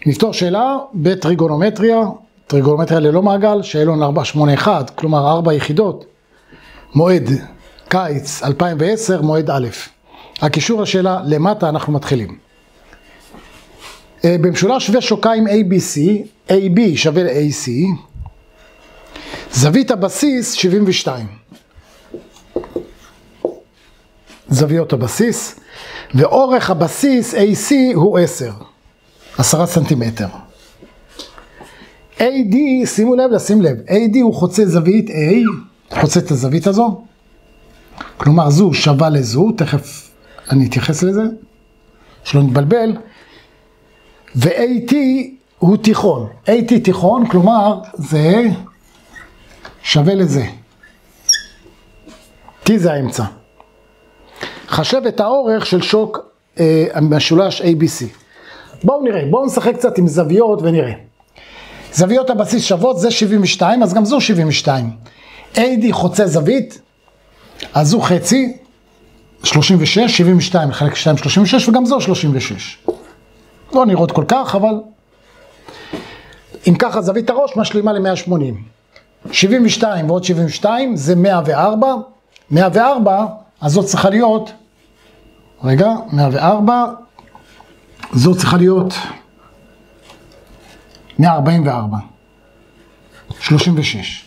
נפתור שאלה בטריגונומטריה, טריגונומטריה ללא מעגל, שאלון 481, כלומר 4 יחידות, מועד קיץ 2010, מועד א'. הקישור לשאלה למטה אנחנו מתחילים. במשולש שווה שוקיים ABC, AB שווה ל-AC, זווית הבסיס 72. זוויות הבסיס, ואורך הבסיס AC הוא 10 סנטימטר. AD, שימו לב, לשים לב, AD הוא חוצה זווית A, חוצה את הזווית הזו, כלומר זו שווה לזו, תכף אני אתייחס לזה, שלא נתבלבל, ו-AT הוא תיכון, AT תיכון, כלומר זה שווה לזה, T זה האמצע. חשב את האורך של שוק המשולש ABC. בואו נראה, בואו נשחק קצת עם זוויות ונראה. זוויות הבסיס שוות, זה 72, אז גם זו 72. AD חוצה זווית, אז זו חצי, 36, 72 לחלק 2, 36, וגם זו 36. לא נראות כל כך, אבל אם ככה זווית הראש משלימה ל-180. 72 ועוד 72 זה 104, 104, אז זאת צריכה להיות, רגע, 104, זאת צריכה להיות 144, 36.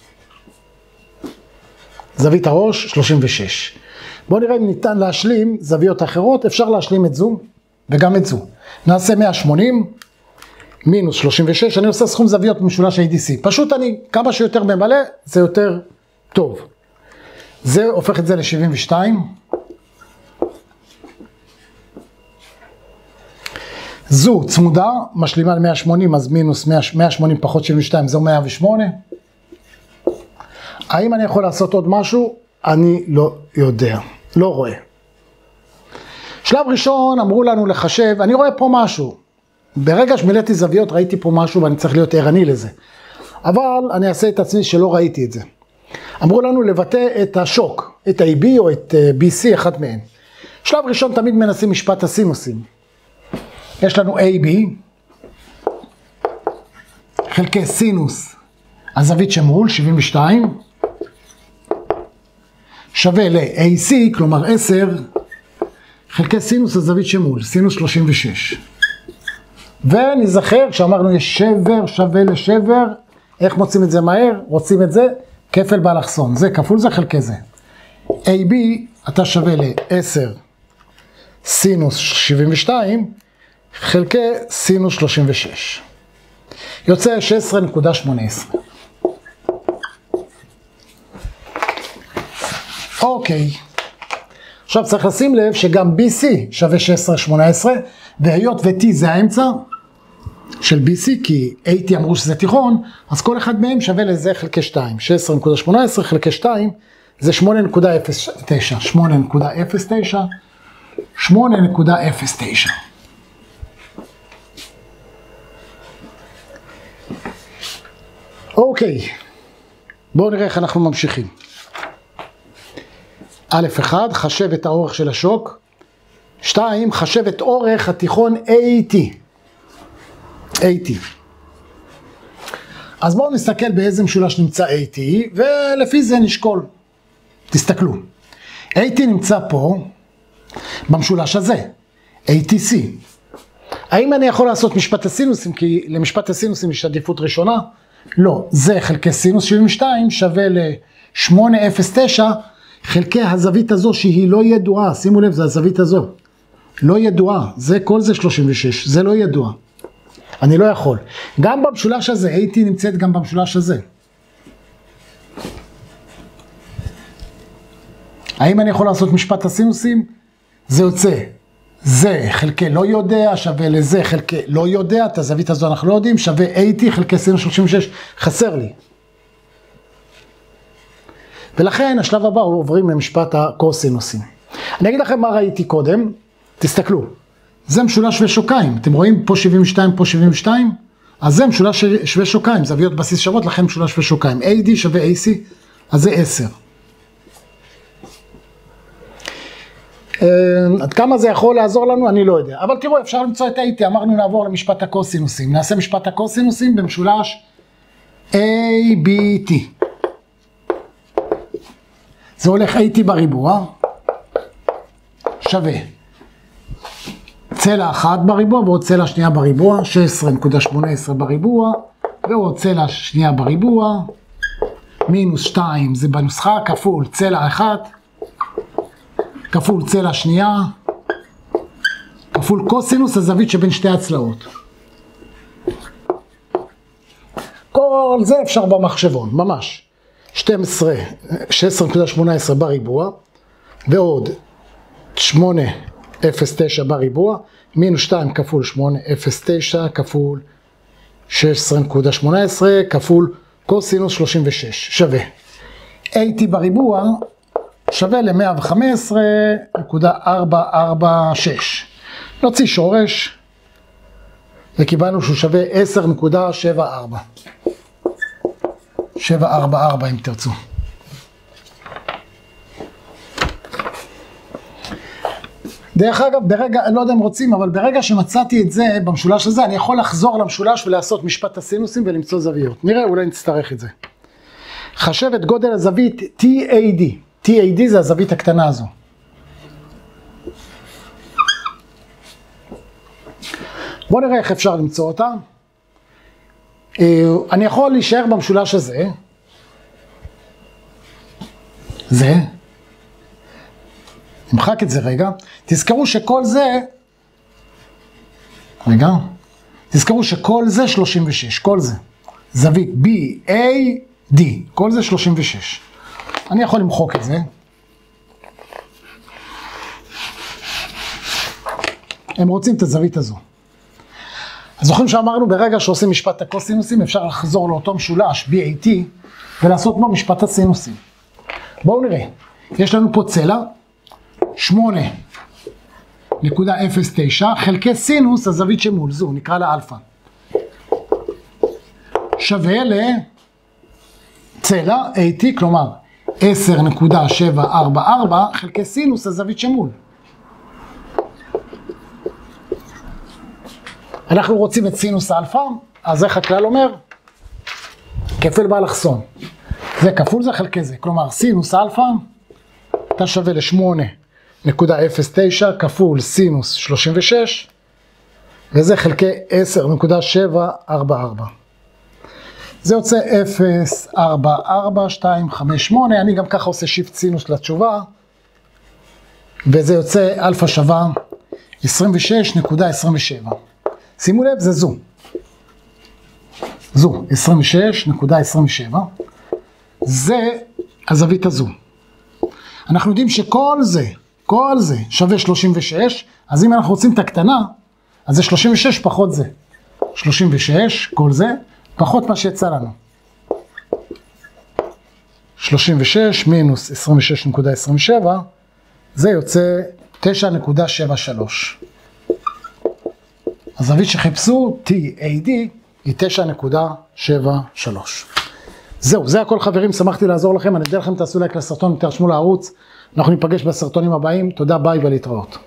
זווית הראש, 36. בואו נראה אם ניתן להשלים זוויות אחרות, אפשר להשלים את זו וגם את זו. נעשה 180 מינוס 36, אני עושה סכום זוויות במשולש ADC. פשוט אני, כמה שיותר ממלא, זה יותר טוב. זה הופך את זה ל-72. זו צמודה, משלימה ל-180, אז מינוס 180 פחות 72, זו 108. האם אני יכול לעשות עוד משהו? אני לא יודע, לא רואה. שלב ראשון אמרו לנו לחשב, אני רואה פה משהו. ברגע שמילאתי זוויות ראיתי פה משהו ואני צריך להיות ערני לזה. אבל אני אעשה את עצמי שלא ראיתי את זה. אמרו לנו לבטא את השוק, את ה-AB או את BC, אחד מהן. שלב ראשון תמיד מנסים משפט הסינוסים. יש לנו AB, חלקי סינוס, הזווית שמול, 72, שווה ל-AC, כלומר 10, חלקי סינוס הזווית שמול, סינוס 36. ונזכר, כשאמרנו יש שבר שווה לשבר, איך מוצאים את זה מהר? רוצים את זה, כפל באלכסון, זה כפול זה חלקי זה. AB, אתה שווה ל-10 סינוס 72, חלקי סינוס 36. יוצא 16.18. אוקיי. עכשיו צריך לשים לב שגם BC שווה 16.18, והיות ו-T זה האמצע של BC, כי AT אמרו שזה תיכון, אז כל אחד מהם שווה לזה חלקי 2. 16.18 חלקי 2 זה 8.09. 8.09. 8.09. אוקיי, בואו נראה איך אנחנו ממשיכים. א' 1, חשב את האורך של השוק. 2, חשב את אורך התיכון AT. AT. אז בואו נסתכל באיזה משולש נמצא AT, ולפי זה נשקול. תסתכלו. AT נמצא פה, במשולש הזה. ATC. האם אני יכול לעשות משפט הסינוסים? כי למשפט הסינוסים יש עדיפות ראשונה. לא, זה חלקי סינוס 72 שווה ל-809 חלקי הזווית הזו שהיא לא ידועה, שימו לב, זה הזווית הזו. לא ידועה, זה כל זה 36, זה לא ידוע. אני לא יכול. גם במשולש הזה, AT נמצאת גם במשולש הזה. האם אני יכול לעשות משפט הסינוסים? זה יוצא. זה חלקי לא יודע שווה לזה חלקי לא יודע, את הזווית הזו אנחנו לא יודעים, שווה AT חלקי סינוס 36, חסר לי. ולכן השלב הבא הוא עוברים למשפט הקוסינוסים. אני אגיד לכם מה ראיתי קודם, תסתכלו. זה משולש שווה שוקיים, אתם רואים פה 72, פה 72, אז זה משולש שווה שוקיים, זוויות בסיס שוות, לכן משולש שווה שוקיים. AD שווה AC, אז זה 10. עד כמה זה יכול לעזור לנו, אני לא יודע. אבל תראו, אפשר למצוא את AT, אמרנו נעבור למשפט הקוסינוסים. נעשה משפט הקוסינוסים במשולש ABT. זה הולך AT בריבוע, שווה צלע אחת בריבוע ועוד צלע שנייה בריבוע, 16.18 בריבוע, ועוד צלע שנייה בריבוע, מינוס 2 זה בנוסחה, כפול צלע אחת, כפול צלע שנייה, כפול קוסינוס הזווית שבין שתי הצלעות. כל זה אפשר במחשבון, ממש. 16.18 בריבוע, ועוד 8.09 בריבוע, מינוס 2 כפול 8.09 כפול 16.18 כפול קוסינוס 36, שווה. AT בריבוע שווה ל-115.446. נוציא שורש, וקיבלנו שהוא שווה 10.74. 744 אם תרצו. דרך אגב, ברגע, לא יודע אם רוצים, אבל ברגע שמצאתי את זה במשולש הזה, אני יכול לחזור למשולש ולעשות משפט הסינוסים ולמצוא זוויות. נראה, אולי נצטרך את זה. חשב את גודל הזווית TAD. TAD זה הזווית הקטנה הזו. בואו נראה איך אפשר למצוא אותה. אני יכול להישאר במשולש הזה. זה. נמחק את זה רגע. תזכרו שכל זה, רגע, תזכרו שכל זה 36, כל זה. זווית BAD, כל זה 36. אני יכול למחוק את זה. הם רוצים את הזווית הזו. אז זוכרים שאמרנו ברגע שעושים משפט הקוסינוסים, אפשר לחזור לאותו משולש BAT ולעשות בו משפט הסינוסים. בואו נראה. יש לנו פה צלע. 8.09 חלקי סינוס הזווית שמול זו, נקרא לה אלפא. שווה לצלע AT, כלומר 10.744 חלקי סינוס הזווית שמול. אנחנו רוצים את סינוס אלפא, אז איך הכלל אומר? כפל באלכסון. זה כפול זה חלקי זה, כלומר סינוס אלפא אתה שווה ל-8.09 כפול סינוס 36, וזה חלקי 10.744. זה יוצא 0.44258, אני גם ככה עושה שיפט סינוס לתשובה, וזה יוצא אלפא שווה 26.27. שימו לב, זה זו. זו, 26.27. זה הזווית הזו. אנחנו יודעים שכל זה שווה 36, אז אם אנחנו רוצים את הקטנה, אז זה 36 פחות זה. 36, כל זה, פחות מה שיצא לנו. 36 מינוס 26.27, זה יוצא 9.73. הזווית שחיפשו, TAD, היא 9.73. זהו, זה הכל חברים, שמחתי לעזור לכם, אני אדע לכם, תעשו לייק לסרטון, תרשמו לערוץ, אנחנו ניפגש בסרטונים הבאים, תודה, ביי ולהתראות.